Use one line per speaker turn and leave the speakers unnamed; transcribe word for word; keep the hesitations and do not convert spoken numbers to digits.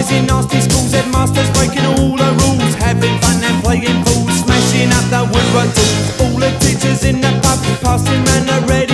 boys in nasty schools, headmasters breaking all the rules, having fun and playing fools, smashing up the woodwork tools. All the teachers in the pub passing round the red